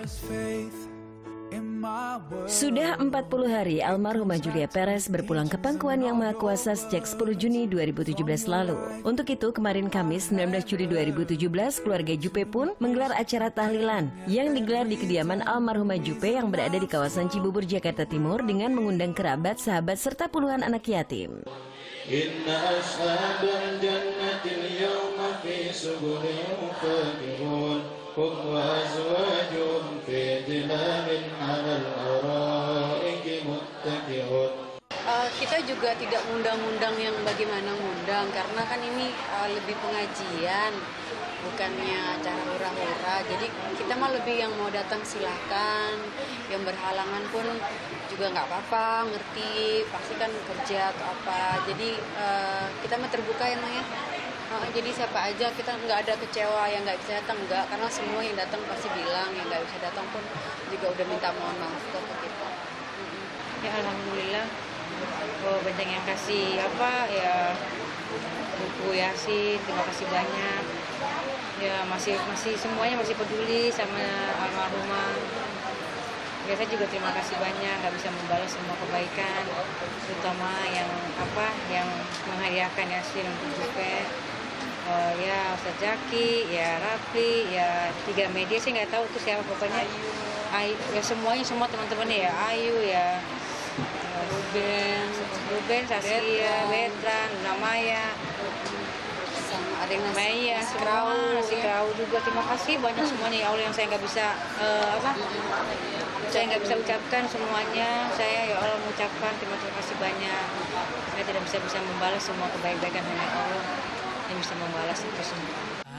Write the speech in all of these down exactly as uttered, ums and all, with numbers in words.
Sudah empat puluh hari almarhumah Julia Perez berpulang ke pangkuan Yang Maha Kuasa sejak sepuluh Juni dua ribu tujuh belas lalu. Untuk itu, kemarin Kamis sembilan belas Juli dua ribu tujuh belas, keluarga Jupe pun menggelar acara tahlilan yang digelar di kediaman almarhumah Jupe yang berada di kawasan Cibubur, Jakarta Timur dengan mengundang kerabat, sahabat, serta puluhan anak yatim. Inna ashabal jannatil yawma fi suburin fakihun hum wa azwajuhum fi dhilalin 'alal araiki muttaqi'un. Uh, kita juga tidak ngundang-ngundang yang bagaimana ngundang, karena kan ini uh, lebih pengajian, bukannya acara hura-hura. Jadi kita mah lebih yang mau datang silahkan, yang berhalangan pun juga nggak apa-apa, ngerti, pasti kan kerja atau apa. Jadi uh, kita mah terbuka ya Maya. Uh, jadi siapa aja, kita nggak ada kecewa yang nggak bisa datang, nggak, karena semua yang datang pasti bilang, yang nggak bisa datang pun juga udah minta mohon maaf ke kita. Mm-hmm. Ya alhamdulillah, oh, banyak yang kasih apa ya, buku Yasin, terima kasih banyak. Ya masih masih semuanya masih peduli sama almarhumah. Ya, saya juga terima kasih banyak, nggak bisa membalas semua kebaikan, terutama yang apa yang menghadiahkan Yasin untuk Jupe. Uh, ya Ustaz Zaki, ya Rafi, ya tiga media sih nggak tahu tuh siapa, pokoknya Ayu, ya semuanya, semua teman-temannya ya, Ayu ya, uh, Ruben, Ruben, Saskia, Betran, Namaya, sama ada yang Maya, semua, si Krau juga, terima kasih banyak semuanya ya Allah, yang saya nggak bisa uh, apa, saya nggak bisa ucapkan semuanya, saya ya Allah mengucapkan terima kasih banyak. Saya tidak bisa bisa membalas semua kebaikan hanya Allah yang bisa membalas itu semua.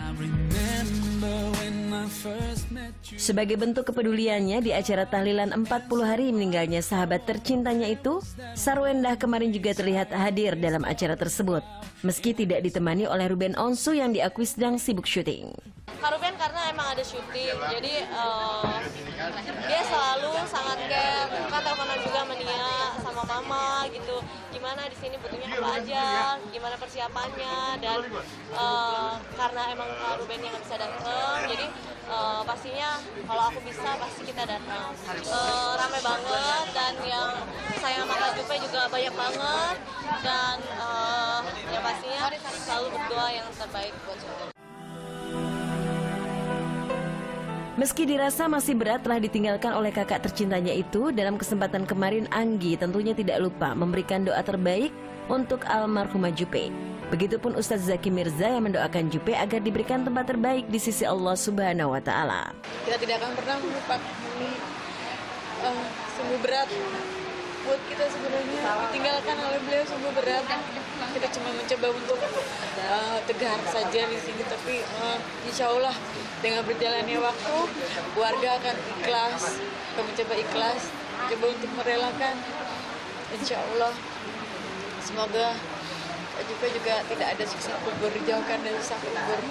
Sebagai bentuk kepeduliannya di acara tahlilan empat puluh hari meninggalnya sahabat tercintanya itu, Sarwendah kemarin juga terlihat hadir dalam acara tersebut, meski tidak ditemani oleh Ruben Onsu yang diakui sedang sibuk syuting. Kak Ruben karena emang ada syuting, jadi uh, dia selalu sangat care, kan teleponan juga sama Nia, sama mama gitu, gimana di sini butuhnya apa aja, gimana persiapannya, dan uh, karena emang Kak Ruben yang nggak bisa datang, jadi uh, pastinya kalau aku bisa pasti kita datang. Uh, rame banget, dan yang sayang sama Kak Jupe juga banyak banget, dan uh, ya pastinya selalu berdoa yang terbaik buat Jupe. Meski dirasa masih berat telah ditinggalkan oleh kakak tercintanya itu, dalam kesempatan kemarin Anggi tentunya tidak lupa memberikan doa terbaik untuk almarhumah Jupe. Begitupun Ustadz Zaki Mirza yang mendoakan Jupe agar diberikan tempat terbaik di sisi Allah Subhanahu wa Ta'ala. Kita tidak akan pernah melupakan ini, uh, sungguh berat buat kita sebenarnya, ditinggalkan oleh beliau sungguh berat. Kita cuma mencoba untuk uh, tegar saja di sini, tapi uh, insya Allah dengan berjalannya waktu, keluarga akan ikhlas, akan mencoba ikhlas, mencoba untuk merelakan. Insya Allah, semoga Kak Jupe juga tidak ada siksa kubur, dijauhkan dari siksa kubur.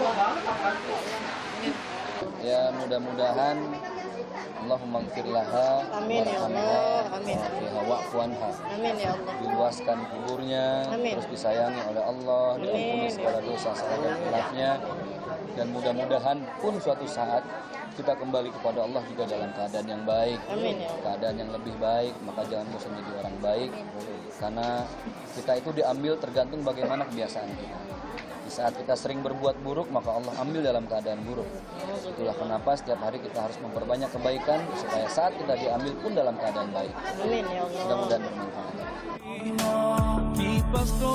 Ya mudah-mudahan Allahumma gfir laha amin ya Allah, amin, wa'fu anha, amin ya Allah, diluaskan kuburnya, amin. Terus disayangi oleh Allah, diampuni segala dosa dan khilafnya, dan mudah-mudahan pun suatu saat kita kembali kepada Allah juga dalam keadaan yang baik, amin, ya Allah. Keadaan yang lebih baik, maka jangan bosan jadi orang baik, karena kita itu diambil tergantung bagaimana kebiasaan kita. Di saat kita sering berbuat buruk, maka Allah ambil dalam keadaan buruk. Itulah kenapa setiap hari kita harus memperbanyak kebaikan, supaya saat kita diambil pun dalam keadaan baik. Amin ya Allah. Mudah-mudahan bermanfaat.